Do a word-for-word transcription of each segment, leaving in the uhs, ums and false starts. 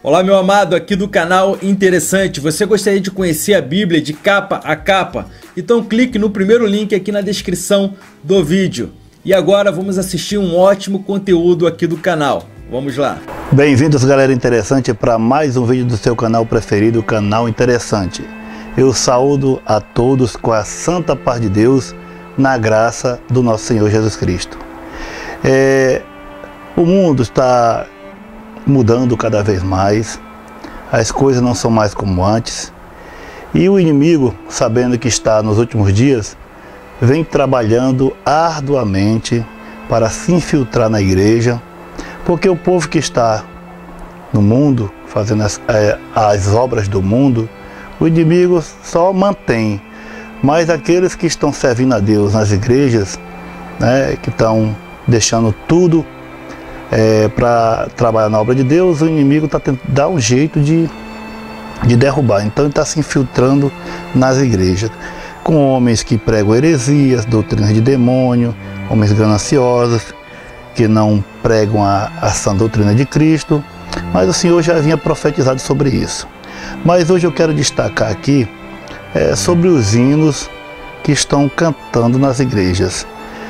Olá, meu amado, aqui do canal Interessante. Você gostaria de conhecer a Bíblia de capa a capa? Então clique no primeiro link aqui na descrição do vídeo. E agora vamos assistir um ótimo conteúdo aqui do canal. Vamos lá. Bem-vindos, galera interessante, para mais um vídeo do seu canal preferido, o Canal Interessante. Eu saúdo a todos com a santa paz de Deus, na graça do nosso Senhor Jesus Cristo. É, o mundo está mudando cada vez mais, as coisas não são mais como antes, e o inimigo, sabendo que está nos últimos dias, vem trabalhando arduamente para se infiltrar na igreja, porque o povo que está no mundo, fazendo as, as obras do mundo, o inimigo só mantém, mas aqueles que estão servindo a Deus nas igrejas, né, que estão deixando tudo É, para trabalhar na obra de Deus, o inimigo está tentando dar um jeito de, de derrubar. Então ele está se infiltrando nas igrejas, com homens que pregam heresias, doutrinas de demônio, homens gananciosos, que não pregam a, a sã doutrina de Cristo. Mas o Senhor já havia profetizado sobre isso. Mas hoje eu quero destacar aqui é, sobre os hinos que estão cantando nas igrejas.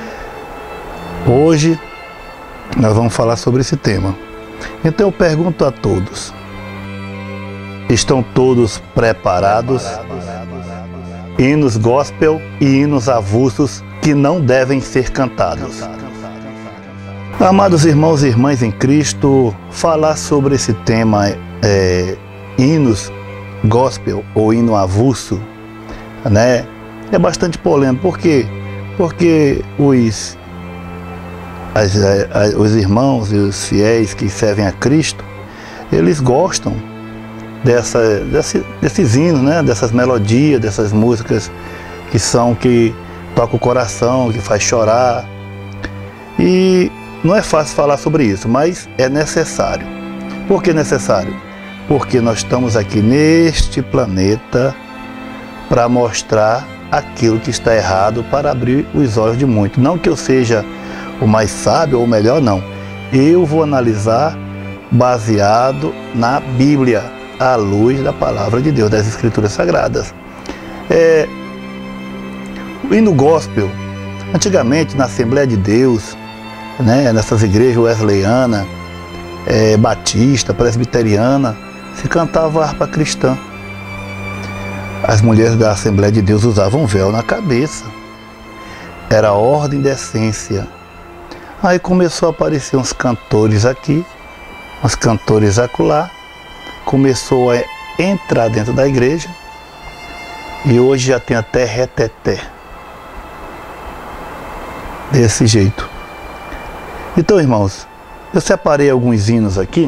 Hoje nós vamos falar sobre esse tema. Então eu pergunto a todos: estão todos preparados? Hinos gospel e hinos avulsos que não devem ser cantados. Amados irmãos e irmãs em Cristo, falar sobre esse tema, é, hinos gospel ou hino avulso, né, é bastante polêmico. Por quê? Porque os As, as, os irmãos e os fiéis que servem a Cristo, eles gostam dessa, desse, desses hinos, né? Dessas melodias, dessas músicas que são, que tocam o coração, que faz chorar. E não é fácil falar sobre isso, mas é necessário. Por que necessário? Porque nós estamos aqui neste planeta para mostrar aquilo que está errado, para abrir os olhos de muitos. Não que eu seja o mais sábio ou o melhor, não. Eu vou analisar baseado na Bíblia, à luz da palavra de Deus, das Escrituras Sagradas. É, o hino gospel, antigamente na Assembleia de Deus, né, nessas igrejas wesleyanas, é, batista, presbiteriana, se cantava harpa cristã. As mulheres da Assembleia de Deus usavam véu na cabeça. Era ordem e decência. Aí começou a aparecer uns cantores aqui, uns cantores acolá, começou a entrar dentro da igreja e hoje já tem até reteté. Desse jeito. Então, irmãos, eu separei alguns hinos aqui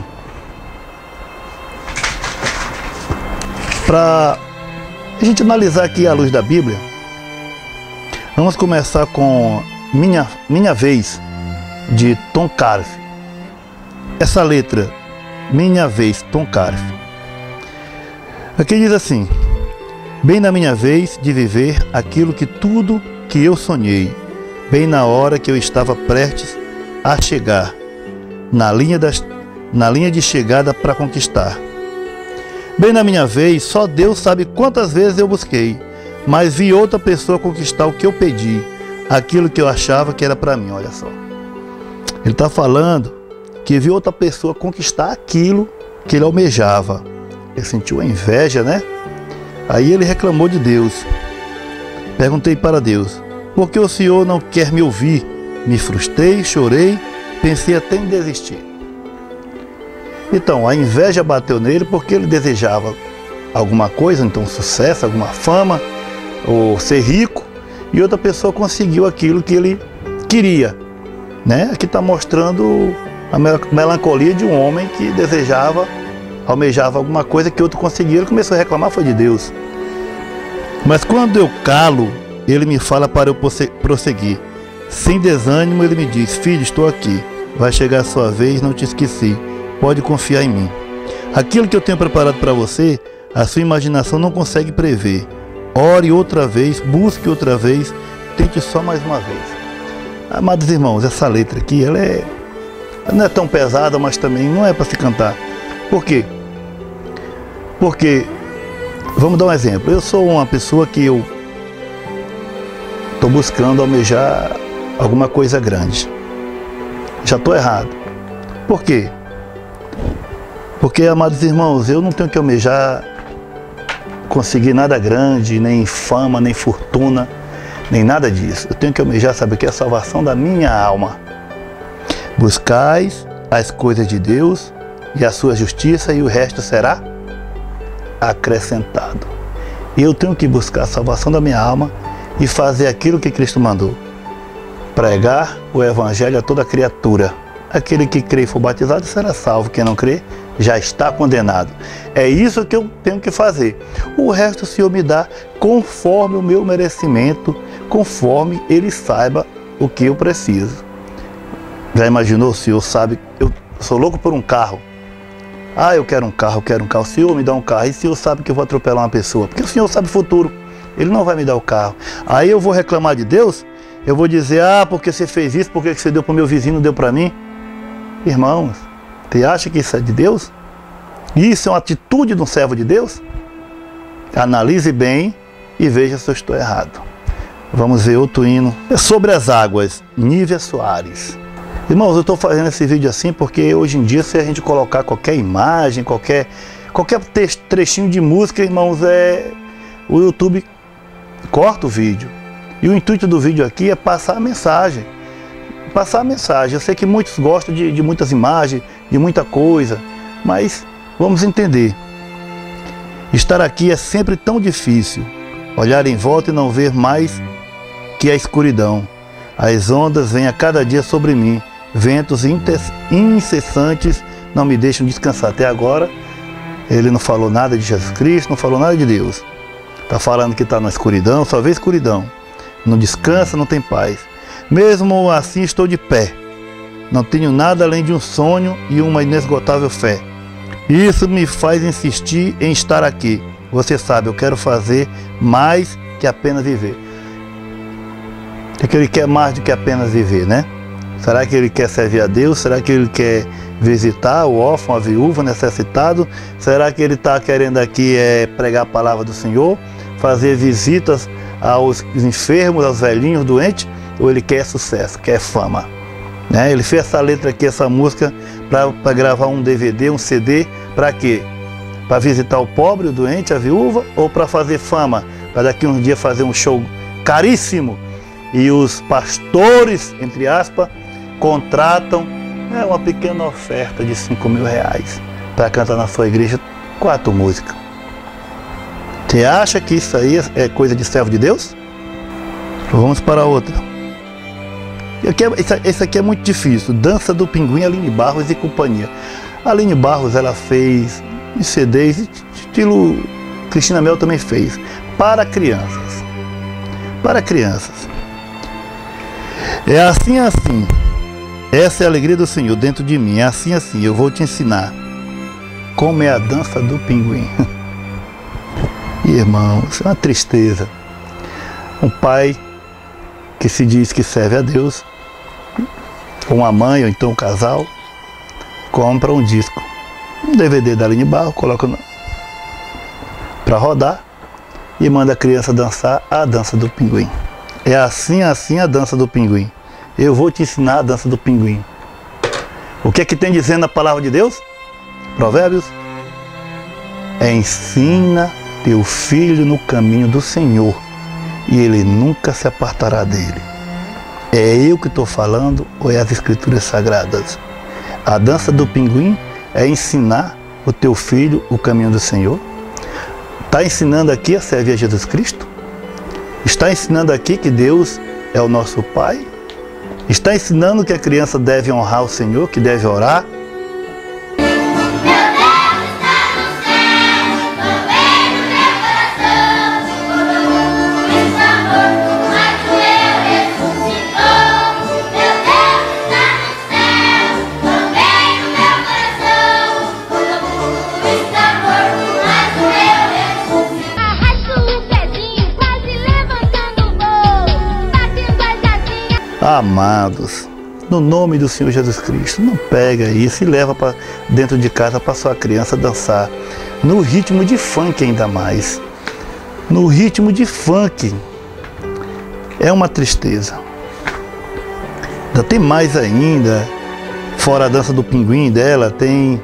para a gente analisar aqui à luz da Bíblia. Vamos começar com Minha, Minha Vez, de Tom Carf. Essa letra, Minha Vez, Tom Carf, aqui diz assim: bem na minha vez de viver aquilo que tudo que eu sonhei, bem na hora que eu estava prestes a chegar, na linha, das, na linha de chegada para conquistar. Bem na minha vez, só Deus sabe quantas vezes eu busquei, mas vi outra pessoa conquistar o que eu pedi, aquilo que eu achava que era para mim. Olha só. Ele está falando que viu outra pessoa conquistar aquilo que ele almejava. Ele sentiu a inveja, né? Aí ele reclamou de Deus. Perguntei para Deus: por que o Senhor não quer me ouvir? Me frustrei, chorei, pensei até em desistir. Então, a inveja bateu nele porque ele desejava alguma coisa, então sucesso, alguma fama, ou ser rico, e outra pessoa conseguiu aquilo que ele queria. Né? Aqui está mostrando a melancolia de um homem que desejava, almejava alguma coisa que outro conseguia. Ele começou a reclamar, foi de Deus. Mas quando eu calo, ele me fala para eu prosseguir. Sem desânimo, ele me diz: filho, estou aqui, vai chegar a sua vez, não te esqueci, pode confiar em mim. Aquilo que eu tenho preparado para você, a sua imaginação não consegue prever. Ore outra vez, busque outra vez, tente só mais uma vez. Amados irmãos, essa letra aqui, ela é, não é tão pesada, mas também não é para se cantar. Por quê? Porque, vamos dar um exemplo, eu sou uma pessoa que eu estou buscando almejar alguma coisa grande. Já estou errado. Por quê? Porque, amados irmãos, eu não tenho que almejar conseguir nada grande, nem fama, nem fortuna, nem nada disso. Eu tenho que almejar, sabe o que? A salvação da minha alma. Buscais as coisas de Deus e a sua justiça, e o resto será acrescentado. E eu tenho que buscar a salvação da minha alma e fazer aquilo que Cristo mandou. Pregar o evangelho a toda criatura. Aquele que crê e for batizado será salvo. Quem não crê já está condenado. É isso que eu tenho que fazer. O resto o Senhor me dá conforme o meu merecimento, conforme Ele saiba o que eu preciso. Já imaginou? O Senhor sabe, eu sou louco por um carro. Ah, eu quero um carro, eu quero um carro. O Senhor me dá um carro. E o Senhor sabe que eu vou atropelar uma pessoa. Porque o Senhor sabe o futuro. Ele não vai me dar o carro. Aí eu vou reclamar de Deus. Eu vou dizer, ah, porque você fez isso, porque você deu para o meu vizinho, não deu para mim. Irmãos, você acha que isso é de Deus? Isso é uma atitude de um servo de Deus? Analise bem e veja se eu estou errado. Vamos ver outro hino. É sobre as águas, Nívia Soares. Irmãos, eu estou fazendo esse vídeo assim porque hoje em dia, se a gente colocar qualquer imagem, qualquer, qualquer trechinho de música, irmãos, é, o YouTube corta o vídeo. E o intuito do vídeo aqui é passar a mensagem. Passar a mensagem. Eu sei que muitos gostam de, de muitas imagens, de muita coisa, mas vamos entender. Estar aqui é sempre tão difícil. Olhar em volta e não ver mais que a escuridão. As ondas vêm a cada dia sobre mim. Ventos incessantes não me deixam descansar. Até agora, ele não falou nada de Jesus Cristo, não falou nada de Deus. Está falando que está na escuridão, só vê escuridão. Não descansa, não tem paz. Mesmo assim estou de pé. Não tenho nada além de um sonho e uma inesgotável fé. Isso me faz insistir em estar aqui. Você sabe, eu quero fazer mais que apenas viver. É que ele quer mais do que apenas viver, né? Será que ele quer servir a Deus? Será que ele quer visitar o órfão, a viúva, necessitado? Será que ele está querendo aqui é, pregar a palavra do Senhor? Fazer visitas aos enfermos, aos velhinhos, doentes? Ou ele quer sucesso, quer fama? Né? Ele fez essa letra aqui, essa música, para gravar um D V D, um C D, para quê? Para visitar o pobre, o doente, a viúva? Ou para fazer fama? Para daqui uns dias fazer um show caríssimo? E os pastores, entre aspas, contratam é, uma pequena oferta de cinco mil reais para cantar na sua igreja quatro músicas. Você acha que isso aí é coisa de servo de Deus? Vamos para outra. Esse aqui é muito difícil. Dança do Pinguim, Aline Barros e companhia. A Aline Barros, ela fez em C Ds, estilo Cristina Mel também fez, para crianças. Para crianças. É assim, assim. Essa é a alegria do Senhor dentro de mim. É assim, assim. Eu vou te ensinar como é a dança do pinguim. Irmãos, é uma tristeza. Um pai que se diz que serve a Deus, uma mãe ou então um casal, compra um disco, um D V D da Aline Barros, coloca para rodar e manda a criança dançar a dança do pinguim. É assim, assim a dança do pinguim. Eu vou te ensinar a dança do pinguim. O que é que tem dizendo a palavra de Deus? Provérbios. Ensina teu filho no caminho do Senhor, e ele nunca se apartará dele. É eu que estou falando ou é as Escrituras Sagradas? A dança do pinguim é ensinar o teu filho o caminho do Senhor. Está ensinando aqui a servir a Jesus Cristo? Está ensinando aqui que Deus é o nosso Pai? Está ensinando que a criança deve honrar o Senhor, que deve orar? Amados, no nome do Senhor Jesus Cristo. Não pega isso e leva para dentro de casa para sua criança dançar no ritmo de funk, ainda mais no ritmo de funk. É uma tristeza. Ainda tem mais ainda, fora a dança do pinguim dela, tem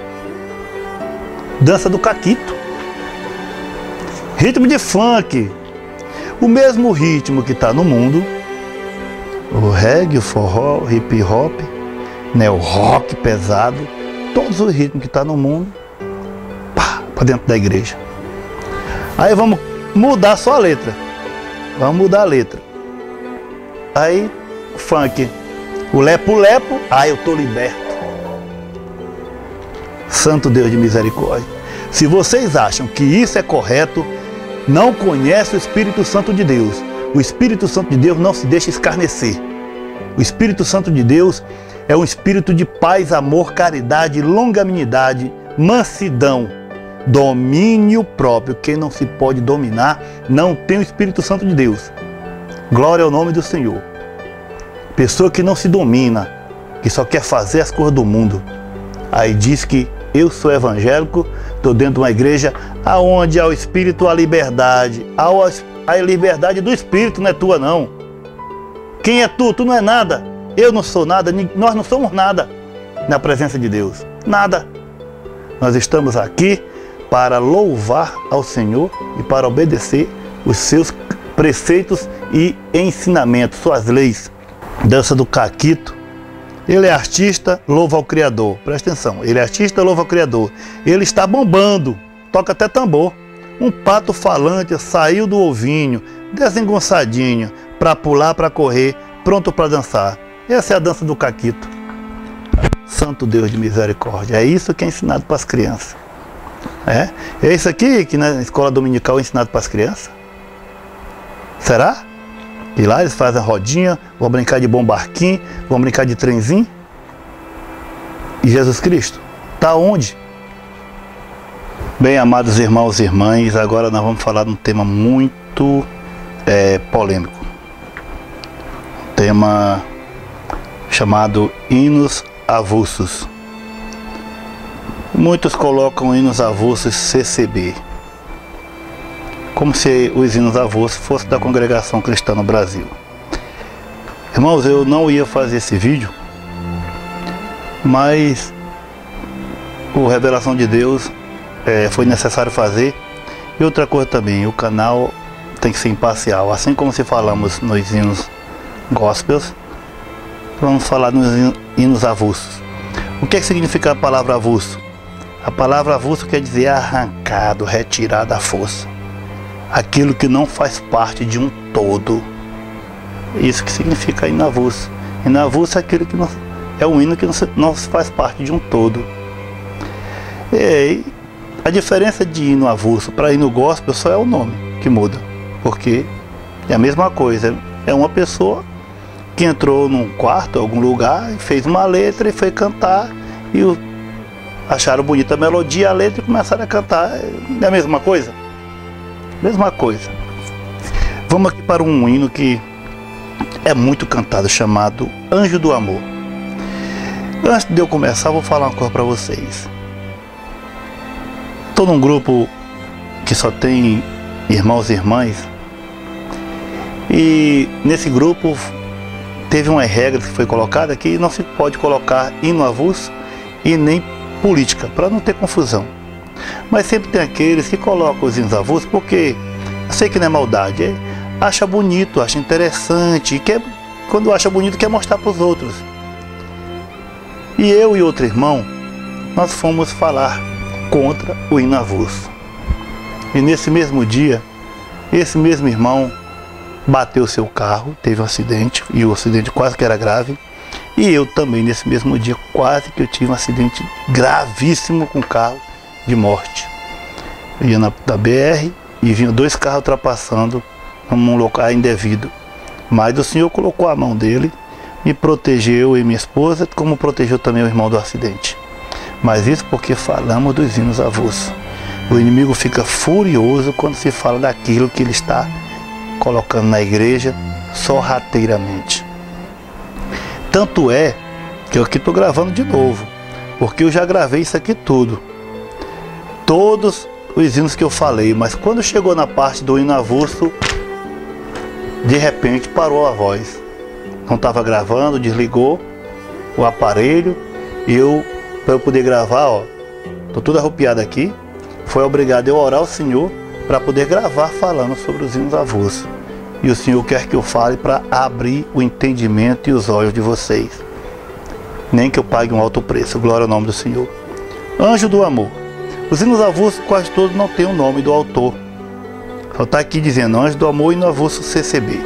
dança do caquito, ritmo de funk, o mesmo ritmo que está no mundo, o reggae, o forró, o hip hop, né, o rock pesado, todos os ritmos que está no mundo, pá, para dentro da igreja. Aí vamos mudar só a letra, vamos mudar a letra. Aí funk, o lepo-lepo, ah, eu tô liberto. Santo Deus de misericórdia. Se vocês acham que isso é correto, não conhecem o Espírito Santo de Deus. O Espírito Santo de Deus não se deixa escarnecer. O Espírito Santo de Deus é um espírito de paz, amor, caridade, longanimidade, mansidão, domínio próprio. Quem não se pode dominar não tem o Espírito Santo de Deus. Glória ao nome do Senhor. Pessoa que não se domina, que só quer fazer as coisas do mundo. Aí diz que eu sou evangélico, estou dentro de uma igreja aonde há o Espírito, a liberdade. Há a liberdade do Espírito, não é tua não. Quem é tu? Tu não é nada. Eu não sou nada, nós não somos nada na presença de Deus. Nada. Nós estamos aqui para louvar ao Senhor e para obedecer os seus preceitos e ensinamentos, suas leis. Dança do caquito. Ele é artista, louva ao Criador. Presta atenção, ele é artista, louva ao Criador. Ele está bombando, toca até tambor. Um pato falante saiu do ovinho, desengonçadinho, para pular, para correr, pronto para dançar. Essa é a dança do caquito. Santo Deus de misericórdia. É isso que é ensinado para as crianças. É? É isso aqui que na escola dominical é ensinado para as crianças? Será? E lá eles fazem a rodinha, vão brincar de bom barquinho, vão brincar de trenzinho. E Jesus Cristo está onde? Bem, amados irmãos e irmãs, agora nós vamos falar de um tema muito é, polêmico. Um tema chamado hinos avulsos. Muitos colocam hinos avulsos C C B. Como se os hinos avulsos fossem da congregação cristã no Brasil. Irmãos, eu não ia fazer esse vídeo, mas a revelação de Deus é, foi necessário fazer. E outra coisa também, o canal tem que ser imparcial. Assim como se falamos nos hinos gospels, vamos falar nos hinos avulsos. O que, é que significa a palavra avulso? A palavra avulso quer dizer arrancado, retirado à força. Aquilo que não faz parte de um todo. Isso que significa hino avulso. Hino avulso é aquilo que não, é um hino que não, não faz parte de um todo. E a diferença de hino avulso para hino gospel só é o nome que muda. Porque é a mesma coisa. É uma pessoa que entrou num quarto, em algum lugar, fez uma letra e foi cantar. E o, acharam bonita a melodia, a letra e começaram a cantar. É a mesma coisa? Mesma coisa. Vamos aqui para um hino que é muito cantado, chamado Anjo do Amor. Antes de eu começar, vou falar uma coisa para vocês. Estou num grupo que só tem irmãos e irmãs. E nesse grupo teve uma regra que foi colocada que não se pode colocar hino avulso e nem política, para não ter confusão. Mas sempre tem aqueles que colocam os hinos avulsos porque, eu sei que não é maldade, é, acha bonito, acha interessante, e quer, quando acha bonito quer mostrar para os outros. E eu e outro irmão, nós fomos falar contra o hino avulso. E nesse mesmo dia, esse mesmo irmão bateu seu carro, teve um acidente, e o acidente quase que era grave. E eu também, nesse mesmo dia, quase que eu tive um acidente gravíssimo com o carro, de morte. Eu ia na, na B R e vinham dois carros ultrapassando num local indevido. Mas o Senhor colocou a mão dele, me protegeu e minha esposa, como protegeu também o irmão do acidente. Mas isso porque falamos dos hinos avulsos. O inimigo fica furioso quando se fala daquilo que ele está colocando na igreja sorrateiramente. Tanto é que eu aqui estou gravando de novo, porque eu já gravei isso aqui tudo. Todos os hinos que eu falei, mas quando chegou na parte do hino avulso, de repente parou a voz. Não estava gravando, desligou o aparelho e eu, para eu poder gravar, ó, tô tudo arrupiado aqui, foi obrigado eu orar ao Senhor para poder gravar falando sobre os hinos avulsos. E o Senhor quer que eu fale para abrir o entendimento e os olhos de vocês. Nem que eu pague um alto preço. Glória ao nome do Senhor. Anjo do amor. Os hinos avulsos quase todos não tem o nome do autor. Só está aqui dizendo Anjo do amor e no avulso C C B.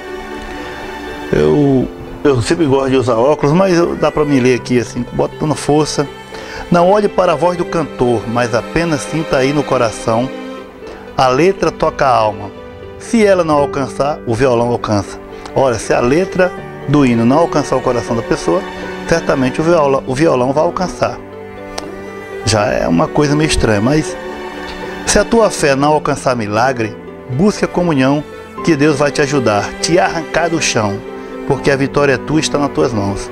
Eu, eu sempre gosto de usar óculos, mas eu, dá para me ler aqui assim, botando força. Não olhe para a voz do cantor, mas apenas sinta aí no coração. A letra toca a alma. Se ela não alcançar, o violão alcança. Olha, se a letra do hino não alcançar o coração da pessoa, certamente o violão, o violão vai alcançar. Já é uma coisa meio estranha, mas se a tua fé não alcançar milagre, busque a comunhão que Deus vai te ajudar, te arrancar do chão, porque a vitória é tua e está nas tuas mãos.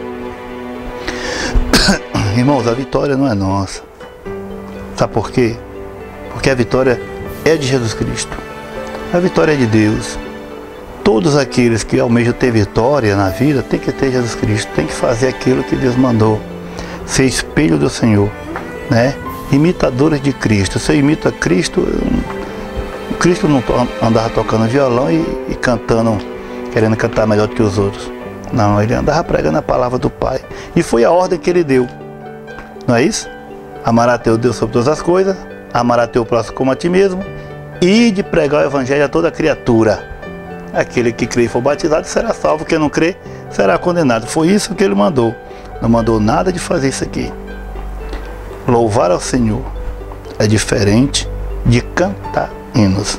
Irmãos, a vitória não é nossa. Sabe por quê? Porque a vitória é de Jesus Cristo. A vitória é de Deus. Todos aqueles que almejam ter vitória na vida tem que ter Jesus Cristo, tem que fazer aquilo que Deus mandou, ser espelho do Senhor, né? Imitadores de Cristo. Se eu imito a Cristo, Cristo não andava tocando violão e, e cantando, querendo cantar melhor do que os outros. Não, ele andava pregando a palavra do Pai. E foi a ordem que ele deu. Não é isso? Amar a teu Deus sobre todas as coisas, amar a teu próximo como a ti mesmo, e de pregar o evangelho a toda criatura. Aquele que crê e for batizado será salvo, quem não crê será condenado. Foi isso que ele mandou. Não mandou nada de fazer isso aqui. Louvar ao Senhor é diferente de cantar hinos.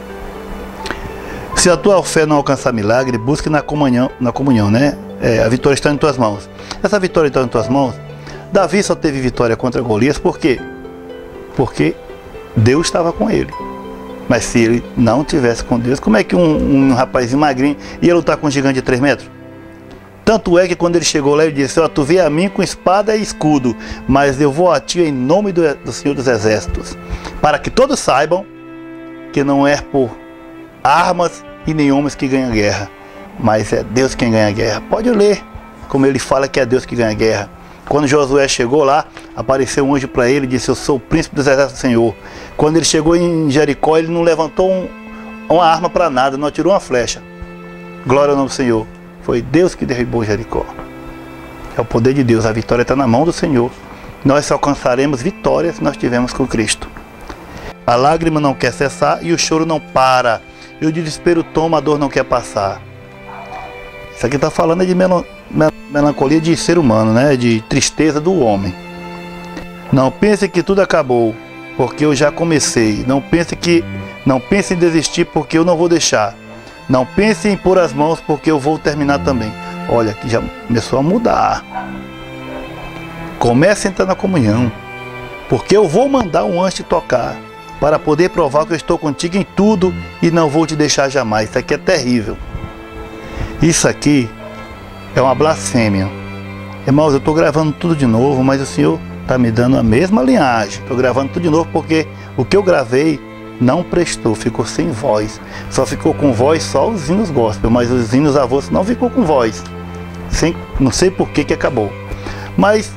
Se a tua fé não alcançar milagre, busque na comunhão, na comunhão, né? É, a vitória está em tuas mãos. Essa vitória está em tuas mãos. Davi só teve vitória contra Golias, por quê? Porque Deus estava com ele. Mas se ele não tivesse com Deus, como é que um, um rapazinho magrinho ia lutar com um gigante de três metros? Tanto é que quando ele chegou lá, ele disse, ó, tu vê a mim com espada e escudo, mas eu vou a ti em nome do, do Senhor dos Exércitos, para que todos saibam que não é por armas e nem homens que ganham guerra, mas é Deus quem ganha a guerra. Pode ler como ele fala que é Deus que ganha a guerra. Quando Josué chegou lá, apareceu um anjo para ele e disse, eu sou o príncipe dos exércitos do Senhor. Quando ele chegou em Jericó, ele não levantou um, uma arma para nada, não atirou uma flecha. Glória ao nome do Senhor. Foi Deus que derribou Jericó. É o poder de Deus, a vitória está na mão do Senhor. Nós só alcançaremos vitória se nós tivermos com Cristo. A lágrima não quer cessar e o choro não para. E o desespero toma, a dor não quer passar. Isso aqui está falando de mel mel melancolia de ser humano, né? De tristeza do homem. Não pense que tudo acabou, porque eu já comecei. Não pense que, não pense em desistir, porque eu não vou deixar. Não pense em pôr as mãos, porque eu vou terminar também. Olha, aqui já começou a mudar. Comece a entrar na comunhão, porque eu vou mandar um anjo te tocar, para poder provar que eu estou contigo em tudo e não vou te deixar jamais. Isso aqui é terrível. Isso aqui é uma blasfêmia. Irmãos, eu estou gravando tudo de novo, mas o Senhor está me dando a mesma linhagem. Estou gravando tudo de novo porque o que eu gravei não prestou, ficou sem voz. Só ficou com voz só os hinos gospel, mas os hinos avulsos não ficou com voz. Sem, não sei por que que acabou. Mas,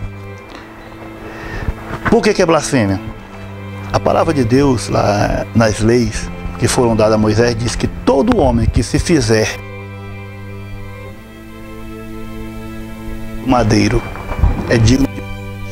por que que é blasfêmia? A palavra de Deus, lá nas leis que foram dadas a Moisés, diz que todo homem que se fizer madeiro é digno de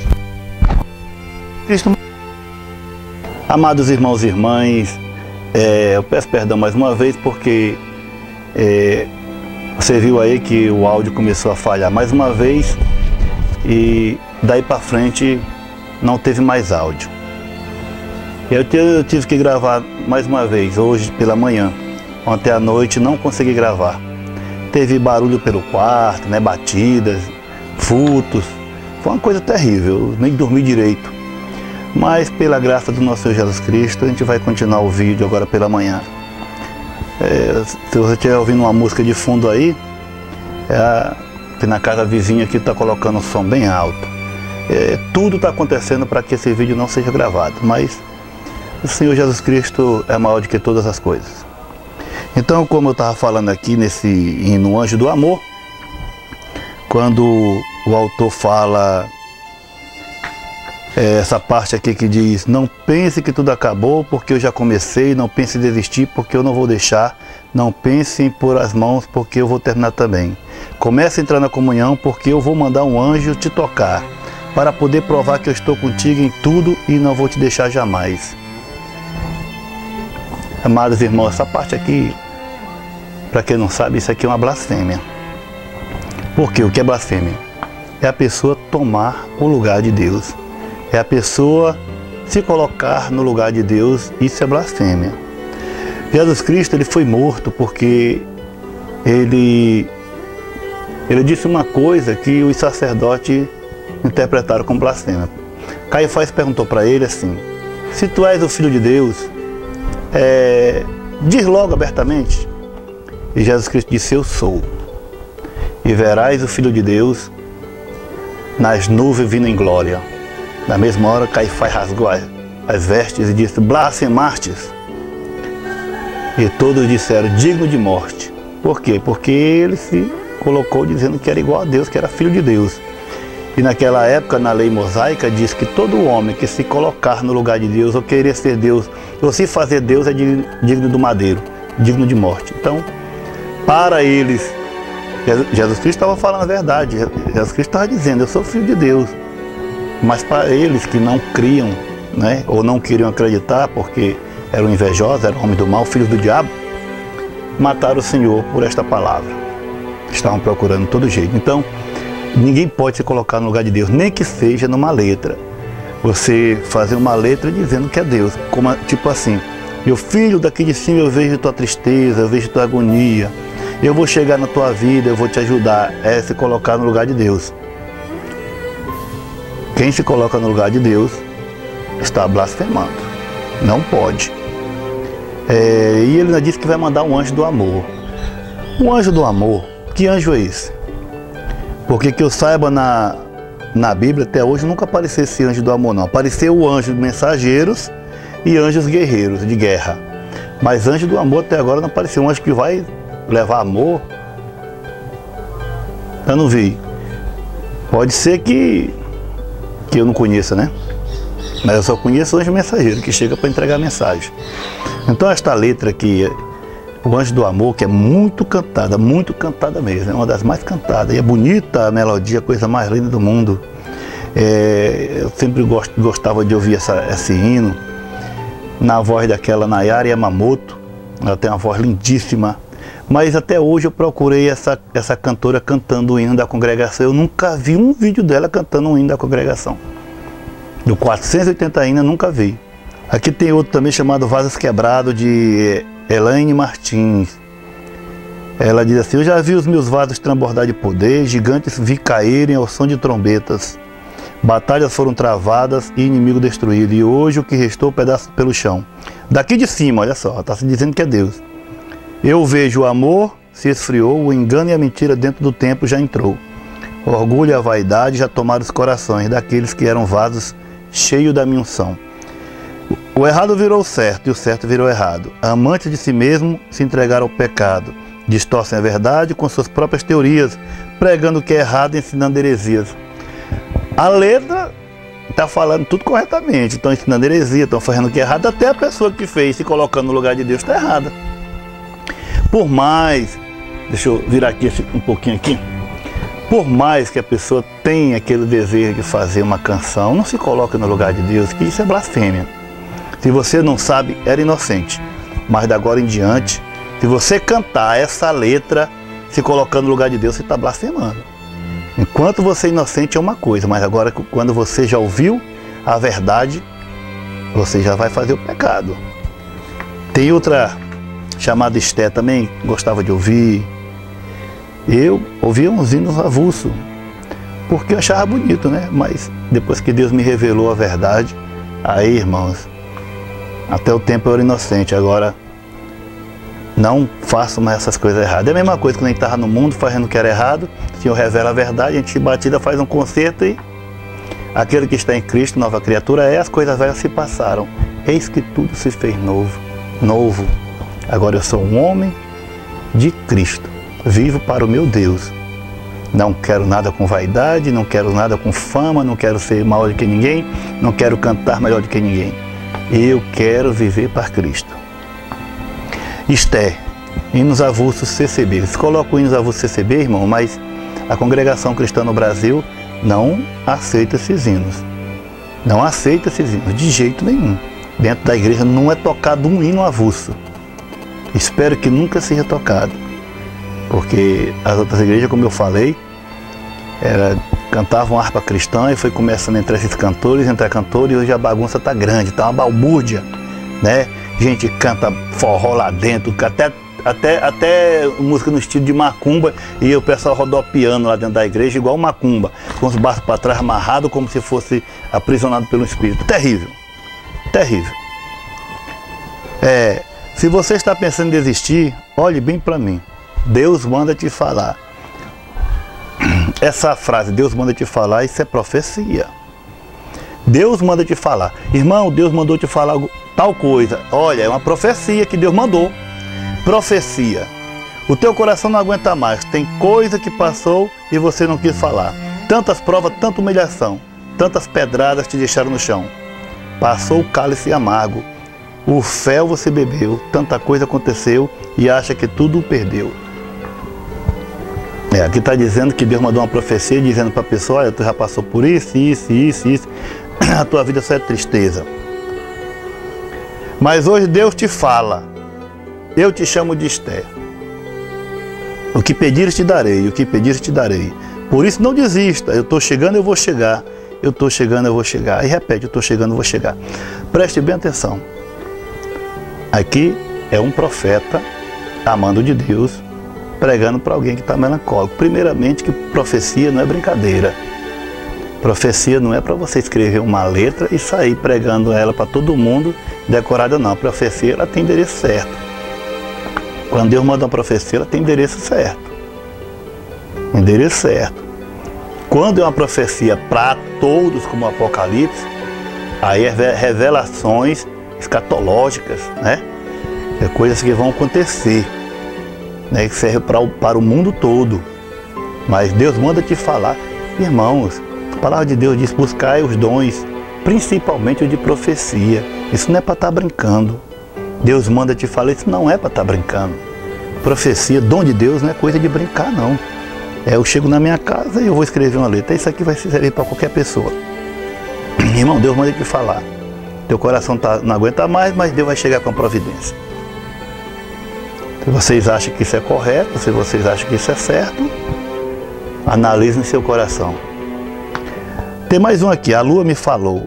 Cristo. Amados irmãos e irmãs, é, eu peço perdão mais uma vez porque é, você viu aí que o áudio começou a falhar mais uma vez e daí para frente não teve mais áudio. Eu, eu tive que gravar mais uma vez hoje pela manhã. Ontem à noite não consegui gravar. Teve barulho pelo quarto, né, batidas, furtos. Foi uma coisa terrível, nem dormi direito. Mas pela graça do nosso Senhor Jesus Cristo, a gente vai continuar o vídeo agora pela manhã. É, se você estiver ouvindo uma música de fundo aí, é a, Tem na casa vizinha que está colocando o som bem alto. É, tudo está acontecendo para que esse vídeo não seja gravado, mas o Senhor Jesus Cristo é maior do que todas as coisas. Então, como eu estava falando aqui nesse hino Anjo do Amor, quando o autor fala é, essa parte aqui que diz: não pense que tudo acabou porque eu já comecei, não pense em desistir porque eu não vou deixar, não pense em pôr as mãos porque eu vou terminar também. Comece a entrar na comunhão porque eu vou mandar um anjo te tocar, para poder provar que eu estou contigo em tudo e não vou te deixar jamais. Amados irmãos, essa parte aqui, para quem não sabe, isso aqui é uma blasfêmia. Por quê? O que é blasfêmia? É a pessoa tomar o lugar de Deus. É a pessoa se colocar no lugar de Deus. Isso é blasfêmia. Jesus Cristo, ele foi morto porque ele, ele disse uma coisa que os sacerdotes interpretaram como blasfêmia. Caifás perguntou para ele assim: se tu és o Filho de Deus, é, diz logo abertamente. E Jesus Cristo disse: eu sou. E verás o Filho de Deus nas nuvens vindo em glória. Na mesma hora, Caifás rasgou as, as vestes e disse: blasfemastes. E todos disseram: digno de morte. Por quê? Porque ele se colocou dizendo que era igual a Deus, que era Filho de Deus. E naquela época, na lei mosaica, diz que todo homem que se colocar no lugar de Deus, ou querer ser Deus, ou se fazer Deus, é digno do madeiro, digno de morte. Então, para eles, Jesus Cristo estava falando a verdade. Jesus Cristo estava dizendo: eu sou Filho de Deus. Mas para eles que não criam, né, ou não queriam acreditar, porque eram invejosos, eram homens do mal, filhos do diabo, mataram o Senhor por esta palavra. Estavam procurando de todo jeito. Então, ninguém pode se colocar no lugar de Deus, nem que seja numa letra. Você fazer uma letra dizendo que é Deus, como, tipo assim: meu filho, daqui de cima eu vejo tua tristeza, eu vejo tua agonia, eu vou chegar na tua vida, eu vou te ajudar. É se colocar no lugar de Deus. Quem se coloca no lugar de Deus está blasfemando. Não pode. É, e ele ainda disse que vai mandar um anjo do amor. Um anjo do amor? Que anjo é esse? Porque que eu saiba, na, na Bíblia até hoje nunca apareceu esse anjo do amor não. Apareceu o anjo de mensageiros e anjos guerreiros de guerra. Mas anjo do amor até agora não apareceu. Um anjo que vai levar amor, eu não vi. Pode ser que, que eu não conheça, né? Mas eu só conheço o anjo mensageiro, que chega para entregar a mensagem. Então esta letra aqui, o Anjo do Amor, que é muito cantada, muito cantada mesmo, é uma das mais cantadas. E é bonita a melodia, a coisa mais linda do mundo. É, eu sempre gost, gostava de ouvir essa, esse hino na voz daquela Nayara Yamamoto. Ela tem uma voz lindíssima. Mas até hoje eu procurei essa, essa cantora cantando o hino da congregação. Eu nunca vi um vídeo dela cantando um hino da congregação. Do quatrocentos e oitenta hinos eu nunca vi. Aqui tem outro também chamado Vasos Quebrados, de Elaine Martins. Ela diz assim: eu já vi os meus vasos transbordar de poder, gigantes vi caírem ao som de trombetas. Batalhas foram travadas e inimigo destruído. E hoje o que restou, pedaço pelo chão. Daqui de cima, olha só, está se dizendo que é Deus. Eu vejo o amor se esfriou, o engano e a mentira dentro do templo já entrou. O orgulho e a vaidade já tomaram os corações daqueles que eram vasos cheios da minha unção. O errado virou certo e o certo virou errado. Amantes de si mesmo se entregaram ao pecado. Distorcem a verdade com suas próprias teorias, pregando o que é errado e ensinando heresias. A letra está falando tudo corretamente. Estão ensinando heresia, estão fazendo o que é errado. Até a pessoa que fez, se colocando no lugar de Deus, está errada. Por mais, deixa eu virar aqui um pouquinho aqui. Por mais que a pessoa tenha aquele desejo de fazer uma canção, não se coloque no lugar de Deus, que isso é blasfêmia. Se você não sabe, era inocente. Mas da agora em diante, se você cantar essa letra, se colocando no lugar de Deus, você está blasfemando. Enquanto você é inocente é uma coisa, mas agora quando você já ouviu a verdade, você já vai fazer o pecado. Tem outra chamada Esté também, gostava de ouvir. Eu ouvia uns hinos avulsos, porque eu achava bonito, né? Mas depois que Deus me revelou a verdade, aí, irmãos, até o tempo eu era inocente, agora Não façam mais essas coisas erradas. É a mesma coisa quando a gente estava no mundo fazendo o que era errado, o Senhor revela a verdade, a gente se batida, faz um conserto e aquele que está em Cristo, nova criatura é, as coisas velhas se passaram. Eis que tudo se fez novo. Novo. Agora eu sou um homem de Cristo. Vivo para o meu Deus. Não quero nada com vaidade, não quero nada com fama, não quero ser maior do que ninguém, não quero cantar melhor do que ninguém. Eu quero viver para Cristo. Esté, hinos avulsos C C B. Eles colocam hinos avulsos C C B, irmão, mas a congregação cristã no Brasil não aceita esses hinos. Não aceita esses hinos, de jeito nenhum. Dentro da igreja não é tocado um hino avulso. Espero que nunca seja tocado. Porque as outras igrejas, como eu falei, era, cantavam harpa cristã e foi começando entre esses cantores, entre cantores, e hoje a bagunça está grande, está uma balbúrdia, né? Gente canta forró lá dentro, até, até, até música no estilo de macumba, e o pessoal rodopiando lá dentro da igreja, igual macumba, com os braços para trás amarrados, como se fosse aprisionado pelo espírito. Terrível, terrível. É, se você está pensando em desistir, olhe bem para mim. Deus manda te falar. Essa frase, Deus manda te falar, isso é profecia. Deus manda te falar. Irmão, Deus mandou te falar tal coisa. Olha, é uma profecia que Deus mandou. Profecia. O teu coração não aguenta mais. Tem coisa que passou e você não quis falar. Tantas provas, tanta humilhação. Tantas pedradas te deixaram no chão. Passou o cálice amargo. O fel você bebeu. Tanta coisa aconteceu e acha que tudo perdeu. É, aqui está dizendo que Deus mandou uma profecia dizendo para a pessoa: olha, tu já passou por isso, isso, isso, isso. A tua vida só é tristeza. Mas hoje Deus te fala: eu te chamo de Esté. O que pedires te darei, o que pedires te darei. Por isso não desista. Eu estou chegando, eu vou chegar. Eu estou chegando, eu vou chegar. E repete: eu estou chegando, eu vou chegar. Preste bem atenção. Aqui é um profeta, amando de Deus, pregando para alguém que está melancólico. Primeiramente, que profecia não é brincadeira. Profecia não é para você escrever uma letra e sair pregando ela para todo mundo decorada, não. A profecia, ela tem endereço certo. Quando Deus manda uma profecia, ela tem endereço certo. Endereço certo. Quando é uma profecia para todos, como o Apocalipse, aí é revelações escatológicas, né? É coisas que vão acontecer, né? Que serve para o, para o mundo todo. Mas Deus manda te falar. Irmãos, a palavra de Deus diz: buscai os dons, principalmente o de profecia. Isso não é para estar brincando. Deus manda te falar, isso não é para estar brincando. Profecia, dom de Deus, não é coisa de brincar, não. É, eu chego na minha casa e eu vou escrever uma letra. Isso aqui vai servir para qualquer pessoa. Irmão, Deus manda te falar. Teu coração tá, não aguenta mais, mas Deus vai chegar com a providência. Se vocês acham que isso é correto, se vocês acham que isso é certo, analisem seu coração. Tem mais um aqui. A lua me falou.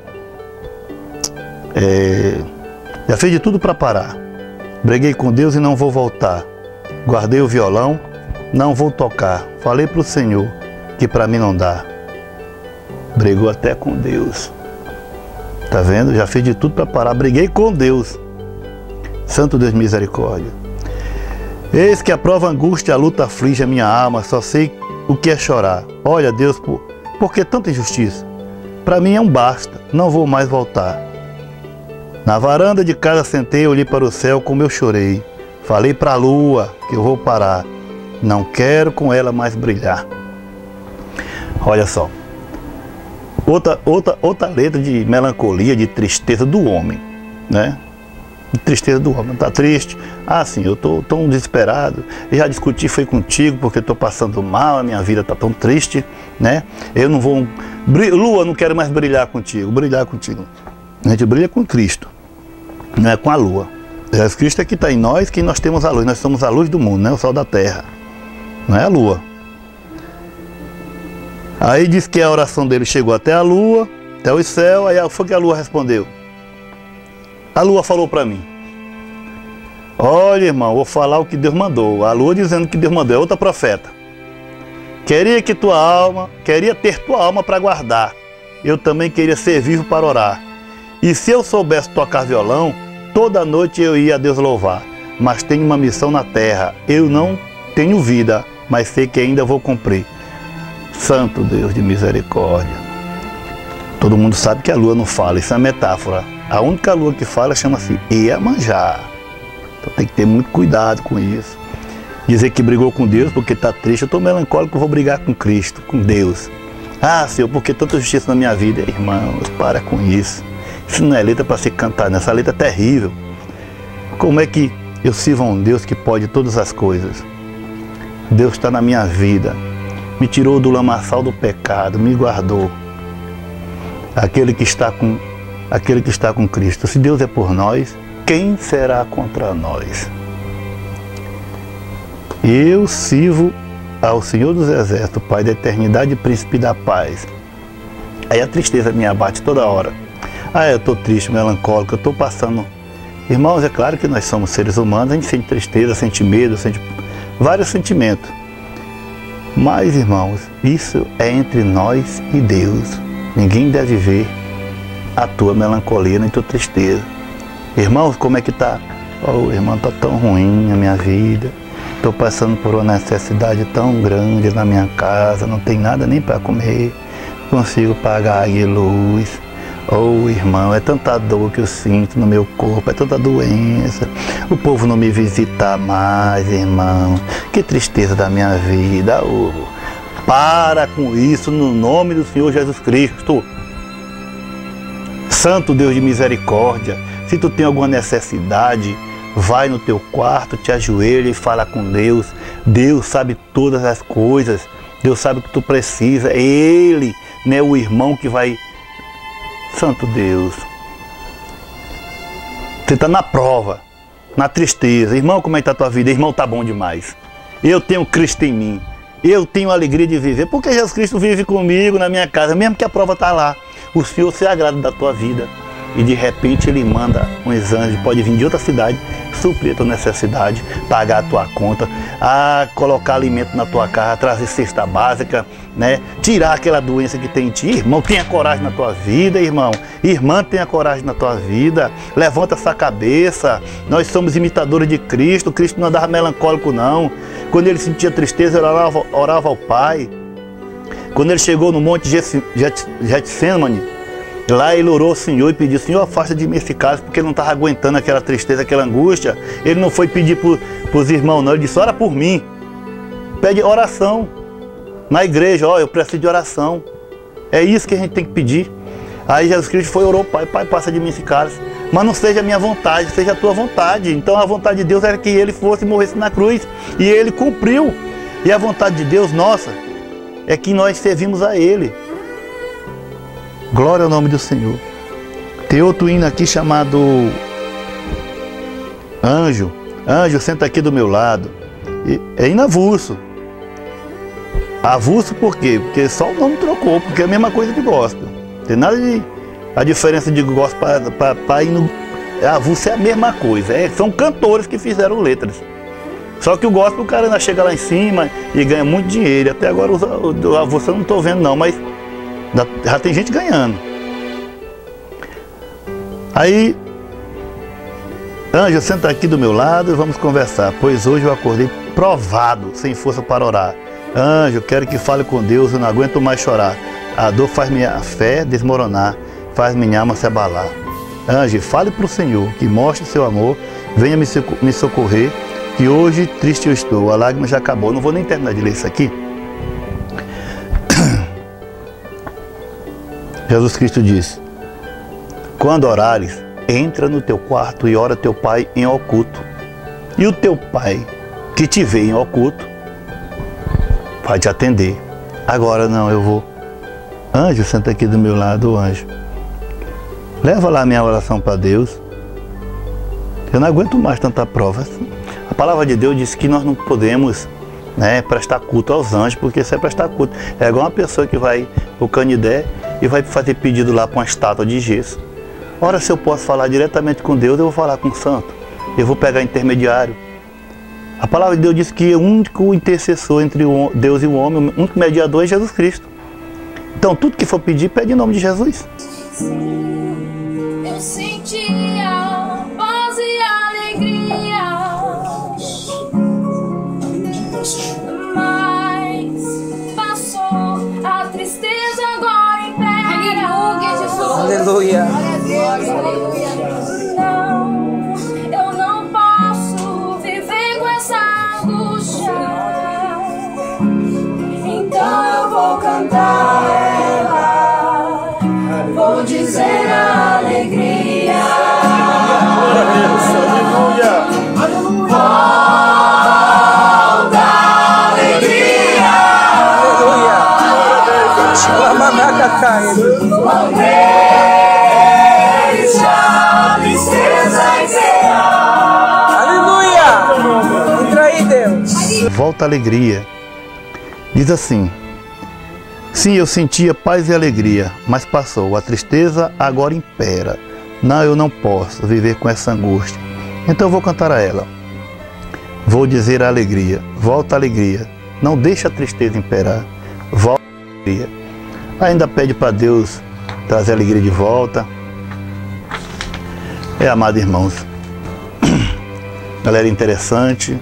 É, já fiz de tudo para parar. Breguei com Deus e não vou voltar. Guardei o violão, não vou tocar. Falei para o Senhor que para mim não dá. Brigou até com Deus. Tá vendo? Já fiz de tudo para parar. Briguei com Deus. Santo Deus, misericórdia. Eis que a prova, a angústia, a luta aflige a minha alma. Só sei o que é chorar. Olha, Deus, por, por que tanta injustiça? Para mim é um basta. Não vou mais voltar. Na varanda de casa sentei, olhei para o céu como eu chorei. Falei para a lua que eu vou parar. Não quero com ela mais brilhar. Olha só. Outra, outra, outra letra de melancolia, de tristeza do homem, né? De tristeza do homem. Tá triste? Ah, sim, eu tô tão desesperado. Eu já discuti, foi contigo, porque eu tô passando mal, a minha vida tá tão triste, né? Eu não vou... Lua, não quero mais brilhar contigo, brilhar contigo. A gente brilha com Cristo, não é com a lua. Jesus Cristo é que está em nós, que nós temos a luz. Nós somos a luz do mundo, né? O sol da terra. Não é a lua. Aí diz que a oração dele chegou até a lua, até o céu. Aí foi que a lua respondeu. A lua falou para mim: olha, irmão, vou falar o que Deus mandou. A lua dizendo que Deus mandou, é outra profeta. Queria que tua alma, queria ter tua alma para guardar. Eu também queria ser vivo para orar. E se eu soubesse tocar violão, toda noite eu ia a Deus louvar. mas tenho uma missão na terra. Eu não tenho vida, mas sei que ainda vou cumprir. Santo Deus de misericórdia. Todo mundo sabe que a lua não fala, isso é uma metáfora. A única lua que fala chama-se Iemanjá. Então tem que ter muito cuidado com isso. Dizer que brigou com Deus porque está triste, eu estou melancólico, vou brigar com Cristo, com Deus. Ah, Senhor, porque tanta justiça na minha vida? Irmãos, para com isso. Isso não é letra para se cantar, essa letra é terrível. Como é que eu sirvo a um Deus que pode todas as coisas? Deus está na minha vida, me tirou do lamaçal do pecado, me guardou. Aquele que está com, aquele que está com Cristo. Se Deus é por nós, quem será contra nós? Eu sirvo ao Senhor dos Exércitos, Pai da eternidade e Príncipe da paz. Aí a tristeza me abate toda hora. Ah, eu estou triste, melancólico, eu estou passando... Irmãos, é claro que nós somos seres humanos, a gente sente tristeza, sente medo, sente vários sentimentos. Mas, irmãos, isso é entre nós e Deus. Ninguém deve ver a tua melancolia nem a tua tristeza. Irmãos, como é que está? Oh, irmão, está tão ruim a minha vida. Estou passando por uma necessidade tão grande na minha casa, não tem nada nem para comer, não consigo pagar água e luz. Oh, irmão, é tanta dor que eu sinto no meu corpo, é tanta doença. O povo não me visita mais, irmão. Que tristeza da minha vida. Oh, para com isso no nome do Senhor Jesus Cristo. Santo Deus de misericórdia, se tu tem alguma necessidade, vai no teu quarto, te ajoelha e fala com Deus. Deus sabe todas as coisas. Deus sabe o que tu precisa. É Ele, não é o irmão que vai... Santo Deus. Você está na prova, na tristeza. Irmão, como é que está a tua vida? Irmão, está bom demais. Eu tenho Cristo em mim. Eu tenho a alegria de viver. Porque Jesus Cristo vive comigo na minha casa. Mesmo que a prova está lá. O Senhor se agrada da tua vida. E de repente Ele manda uns anjos, pode vir de outra cidade, suprir a tua necessidade, pagar a tua conta, a colocar alimento na tua casa, trazer cesta básica, né? Tirar aquela doença que tem em ti. Irmão, tenha coragem na tua vida, irmão. Irmã, tenha coragem na tua vida. Levanta essa cabeça. Nós somos imitadores de Cristo. Cristo não andava melancólico, não. Quando Ele sentia tristeza, Ele orava, orava ao Pai. Quando Ele chegou no monte Getsemane, lá Ele orou ao Senhor e pediu: Senhor, afasta de mim esse cálice, porque Ele não estava aguentando aquela tristeza, aquela angústia. Ele não foi pedir para os irmãos, não. Ele disse: ora por mim. Pede oração. Na igreja, ó, eu preciso de oração. É isso que a gente tem que pedir. Aí Jesus Cristo foi e orou: Pai, Pai, passa de mim esse cálice. Mas não seja a minha vontade, seja a tua vontade. Então a vontade de Deus era que Ele fosse e morresse na cruz. E Ele cumpriu. E a vontade de Deus, nossa, é que nós servimos a Ele. Glória ao nome do Senhor. Tem outro hino aqui chamado Anjo. Anjo, senta aqui do meu lado. E é hino avulso. Avulso por quê? Porque só o nome trocou, porque é a mesma coisa de gospel. Tem nada de... A diferença de gospel para hino avulso é a mesma coisa. É, são cantores que fizeram letras. Só que o gospel, o cara ainda chega lá em cima e ganha muito dinheiro. Até agora o avulso eu não estou vendo não, mas já tem gente ganhando. Aí, Anjo, senta aqui do meu lado e vamos conversar, pois hoje eu acordei provado, sem força para orar. Anjo, quero que fale com Deus, eu não aguento mais chorar. A dor faz minha fé desmoronar, faz minha alma se abalar. Anjo, fale para o Senhor, que mostre seu amor, venha me socorrer, que hoje triste eu estou, a lágrima já acabou. Não vou nem terminar de ler isso aqui. Jesus Cristo disse: quando orares, entra no teu quarto e ora teu Pai em oculto. E o teu Pai, que te vê em oculto, vai te atender. Agora não, eu vou. Anjo, senta aqui do meu lado, anjo. Leva lá a minha oração para Deus. Eu não aguento mais tanta prova. A palavra de Deus diz que nós não podemos, né, prestar culto aos anjos, porque isso é prestar culto. É igual uma pessoa que vai para o Canidé e vai fazer pedido lá para uma estátua de gesso. Ora, se eu posso falar diretamente com Deus, eu vou falar com o santo. Eu vou pegar intermediário. A palavra de Deus diz que o único intercessor entre Deus e o homem, o único mediador é Jesus Cristo. Então, tudo que for pedir, pede em nome de Jesus. Eu sentia paz e alegria Aleluia. Não, eu não posso viver com essa angústia. Então eu vou cantar ela, vou dizer a alegria. Aleluia. Volta alegria. Aleluia. Chalamanacataia. Não deixa a tristeza encerrar. Aleluia. Entra aí, Deus. Volta a alegria. Diz assim: sim, eu sentia paz e alegria, mas passou. A tristeza agora impera. Não, eu não posso viver com essa angústia. Então eu vou cantar a ela. Vou dizer a alegria. Volta a alegria. Não deixa a tristeza imperar. Volta a alegria. Ainda pede para Deus trazer a alegria de volta. É, amados irmãos. Galera interessante.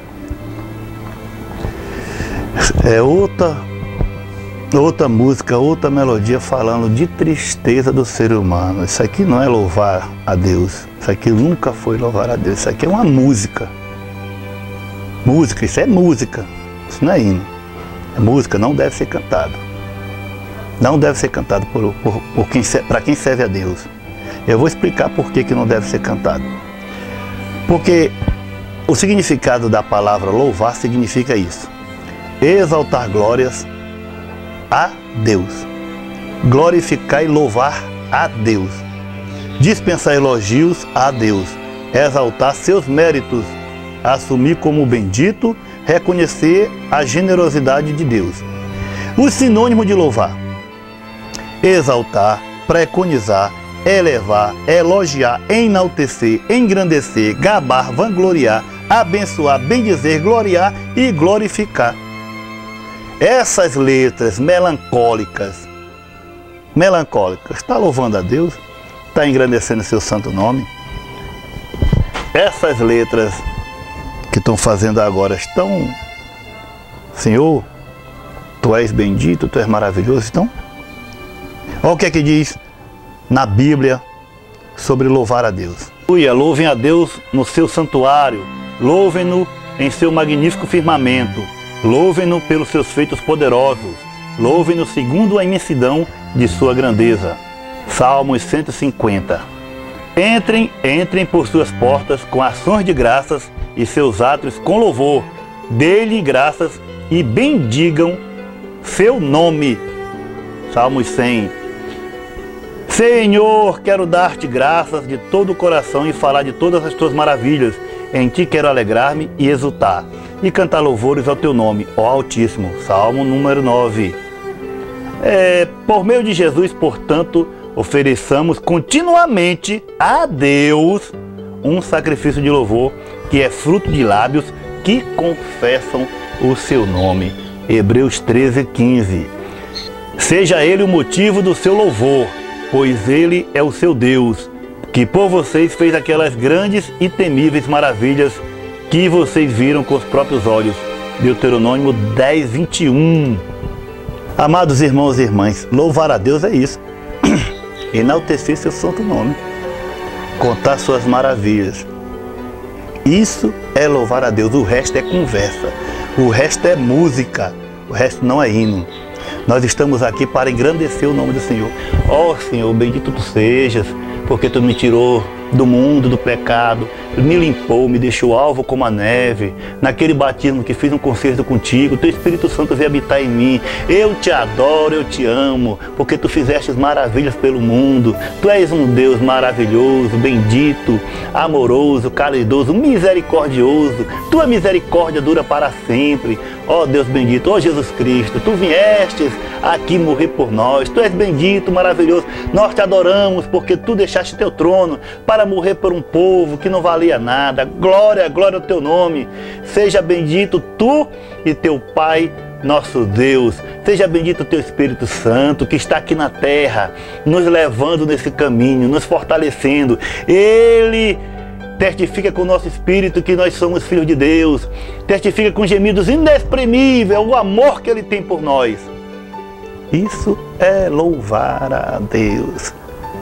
É outra, outra música, outra melodia falando de tristeza do ser humano. Isso aqui não é louvar a Deus. Isso aqui nunca foi louvar a Deus. Isso aqui é uma música. Música, isso é música. Isso não é hino. É música, não deve ser cantado. Não deve ser cantado por, por, por quem, para quem serve a Deus. Eu vou explicar por que, que não deve ser cantado. Porque o significado da palavra louvar significa isso: exaltar glórias a Deus, glorificar e louvar a Deus, dispensar elogios a Deus, exaltar seus méritos, assumir como bendito, reconhecer a generosidade de Deus. O sinônimo de louvar: exaltar, preconizar, elevar, elogiar, enaltecer, engrandecer, gabar, vangloriar, abençoar, bendizer, gloriar e glorificar. Essas letras melancólicas, melancólicas, está louvando a Deus? Está engrandecendo seu santo nome? Essas letras que estão fazendo agora estão: Senhor, Tu és bendito, Tu és maravilhoso. Estão? Olha o que é que diz na Bíblia sobre louvar a Deus. Louvem a Deus no seu santuário, louvem-no em seu magnífico firmamento, louvem-no pelos seus feitos poderosos, louvem-no segundo a imensidão de sua grandeza. Salmos cento e cinquenta. Entrem, entrem por suas portas com ações de graças e seus átrios com louvor. Dê-lhe graças e bendigam seu nome. Salmos cem. Senhor, quero dar-te graças de todo o coração e falar de todas as tuas maravilhas. Em ti quero alegrar-me e exultar, e cantar louvores ao teu nome, ó Altíssimo. Salmo número nove. É, por meio de Jesus, portanto, ofereçamos continuamente a Deus um sacrifício de louvor, que é fruto de lábios que confessam o seu nome. Hebreus treze, quinze. Seja ele o motivo do seu louvor, pois ele é o seu Deus, que por vocês fez aquelas grandes e temíveis maravilhas que vocês viram com os próprios olhos. Deuteronômio dez, vinte e um. Amados irmãos e irmãs, louvar a Deus é isso: enaltecer seu santo nome, contar suas maravilhas. Isso é louvar a Deus. O resto é conversa, o resto é música, o resto não é hino. Nós estamos aqui para engrandecer o nome do Senhor. Ó oh, Senhor, bendito Tu sejas, porque Tu me tirou do mundo do pecado, me limpou, me deixou alvo como a neve. Naquele batismo que fiz um concerto contigo, Teu Espírito Santo veio habitar em mim. Eu te adoro, eu te amo, porque Tu fizeste maravilhas pelo mundo. Tu és um Deus maravilhoso, bendito, amoroso, caridoso, misericordioso. Tua misericórdia dura para sempre. Ó Deus bendito, ó Jesus Cristo, Tu viestes aqui morrer por nós. Tu és bendito, maravilhoso. Nós te adoramos porque Tu deixaste Teu trono para morrer por um povo que não valia nada. Glória, glória ao Teu nome. Seja bendito Tu e Teu Pai, nosso Deus. Seja bendito o Teu Espírito Santo, que está aqui na terra, nos levando nesse caminho, nos fortalecendo. Ele testifica com o nosso espírito que nós somos filhos de Deus. Testifica com gemidos inexprimíveis o amor que Ele tem por nós. Isso é louvar a Deus.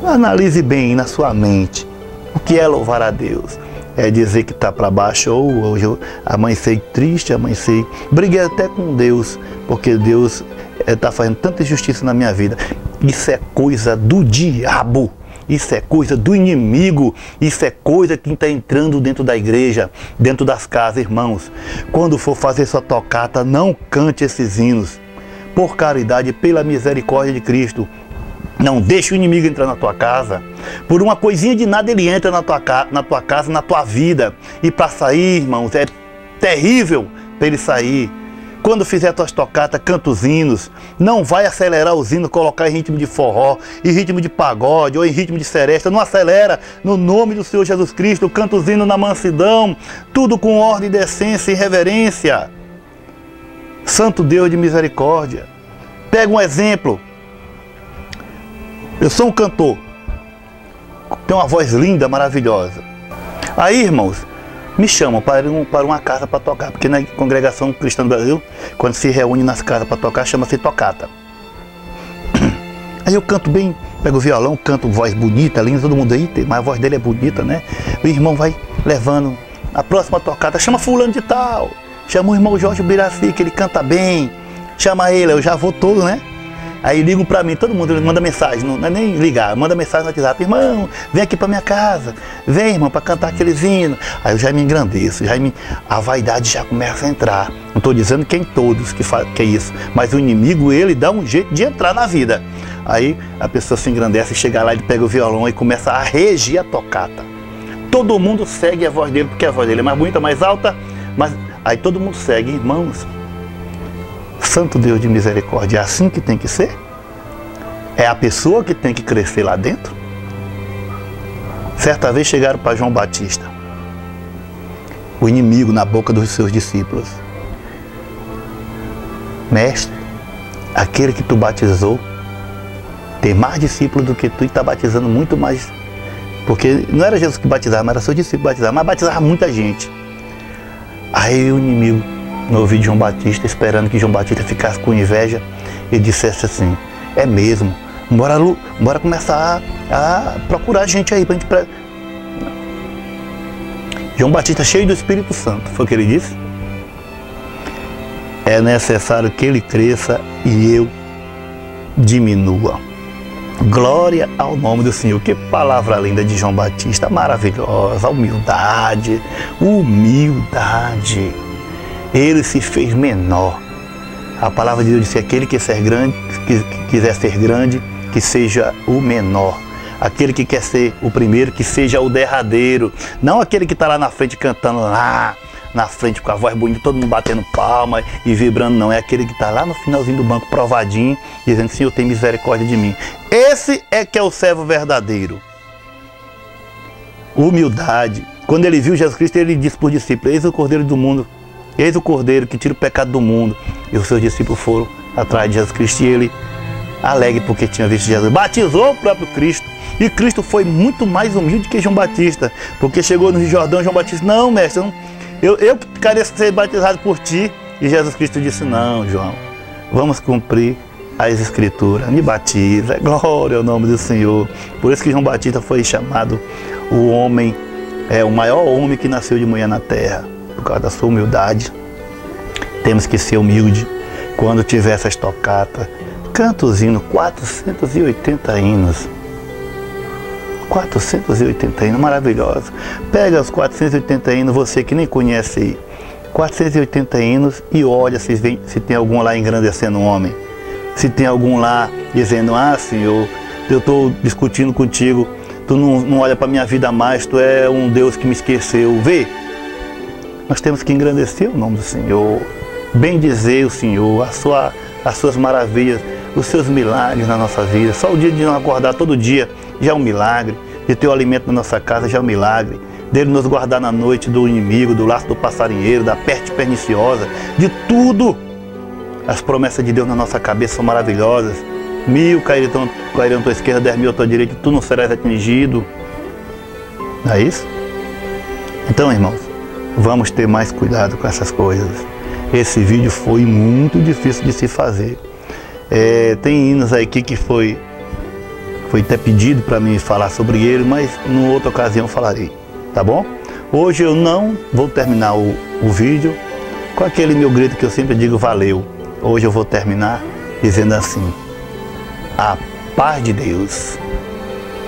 Analise bem na sua mente o que é louvar a Deus. É dizer que está para baixo, ou hoje eu amanheci triste, amanheci, briguei até com Deus, porque Deus está é, fazendo tanta injustiça na minha vida. Isso é coisa do diabo, isso é coisa do inimigo, isso é coisa que está entrando dentro da igreja, dentro das casas, irmãos. Quando for fazer sua tocata, não cante esses hinos, por caridade, pela misericórdia de Cristo. Não deixe o inimigo entrar na tua casa. Por uma coisinha de nada ele entra na tua, ca na tua casa, na tua vida. E para sair, irmãos, é terrível para ele sair. Quando fizer tuas tocatas, canta os hinos. Não vai acelerar os hinos, colocar em ritmo de forró, em ritmo de pagode ou em ritmo de seresta. Não acelera. No nome do Senhor Jesus Cristo, canta os hinos na mansidão. Tudo com ordem, decência e reverência. Santo Deus de misericórdia. Pega um exemplo. Eu sou um cantor, tenho uma voz linda, maravilhosa. Aí, irmãos, me chamam para, um, para uma casa para tocar, porque na congregação cristã do Brasil, quando se reúne nas casas para tocar, chama-se tocata. Aí eu canto bem, pego o violão, canto voz bonita, linda, todo mundo aí, mas a voz dele é bonita, né? O irmão vai levando a próxima tocata, chama fulano de tal, chama o irmão Jorge Biraci, que ele canta bem, chama ele, eu já vou todo, né? Aí ligam para mim, todo mundo manda mensagem, não é nem ligar, manda mensagem no WhatsApp: irmão, vem aqui para minha casa, vem, irmão, para cantar aqueles hinos. Aí eu já me engrandeço, já me, a vaidade já começa a entrar. Não estou dizendo que em todos que, faz, que é isso, mas o inimigo, ele dá um jeito de entrar na vida. Aí a pessoa se engrandece, chega lá, ele pega o violão e começa a regir a tocata. Todo mundo segue a voz dele, porque a voz dele é mais bonita, mais alta, mas aí todo mundo segue, irmãos. Santo Deus de misericórdia, é assim que tem que ser? É a pessoa que tem que crescer lá dentro? Certa vez chegaram para João Batista, o inimigo na boca dos seus discípulos: mestre, aquele que tu batizou tem mais discípulos do que tu e está batizando muito mais. Porque não era Jesus que batizava, mas era seu discípulo que batizava, mas batizava muita gente. Aí o inimigo, no ouvido de João Batista, esperando que João Batista ficasse com inveja, e dissesse assim: é mesmo, bora, bora começar a, a procurar gente aí pra gente... Pra... João Batista, cheio do Espírito Santo, foi o que ele disse: é necessário que ele cresça e eu diminua. Glória ao nome do Senhor. Que palavra linda de João Batista, maravilhosa, humildade, humildade. Ele se fez menor. A palavra de Deus disse: aquele que, ser grande, que, que quiser ser grande, que seja o menor. Aquele que quer ser o primeiro, que seja o derradeiro. Não aquele que está lá na frente cantando lá na frente com a voz bonita, todo mundo batendo palma e vibrando, não. É aquele que está lá no finalzinho do banco, provadinho, dizendo: Senhor, tem misericórdia de mim. Esse é que é o servo verdadeiro. Humildade. Quando ele viu Jesus Cristo, ele disse para os discípulos: eis o Cordeiro do mundo, eis o Cordeiro que tira o pecado do mundo. E os seus discípulos foram atrás de Jesus Cristo, e ele, alegre porque tinha visto Jesus, batizou o próprio Cristo. E Cristo foi muito mais humilde que João Batista, porque chegou no Rio Jordão, João Batista: não, mestre, eu, não, eu, eu queria ser batizado por ti. E Jesus Cristo disse: não, João, vamos cumprir as Escrituras, me batiza. Glória ao nome do Senhor. Por isso que João Batista foi chamado o homem, é o maior homem que nasceu de manhã na terra, por causa da sua humildade. Temos que ser humilde. Quando tiver essas tocatas, canta os hinos, quatrocentos e oitenta hinos. quatrocentos e oitenta hinos, maravilhosos. Pega os quatrocentos e oitenta hinos, você que nem conhece aí, quatrocentos e oitenta hinos, e olha se, vem, se tem algum lá engrandecendo o homem. Se tem algum lá dizendo: ah, Senhor, eu estou discutindo contigo, tu não, não olha para a minha vida mais, tu é um Deus que me esqueceu. Vê, nós temos que engrandecer o nome do Senhor, bendizer o Senhor, a sua, as suas maravilhas, os seus milagres na nossa vida. Só o dia de não acordar todo dia já é um milagre, de ter o alimento na nossa casa já é um milagre, dele nos guardar na noite do inimigo, do laço do passarinheiro, da peste perniciosa, de tudo. As promessas de Deus na nossa cabeça são maravilhosas. Mil cairão à tua esquerda, dez mil à tua direita, tu não serás atingido. Não é isso? Então, irmãos, vamos ter mais cuidado com essas coisas. Esse vídeo foi muito difícil de se fazer. É, tem hinos aqui que foi, Foi até pedido para mim falar sobre ele, mas em outra ocasião falarei, tá bom? Hoje eu não vou terminar o, o vídeo com aquele meu grito que eu sempre digo, valeu. Hoje eu vou terminar dizendo assim, a paz de Deus.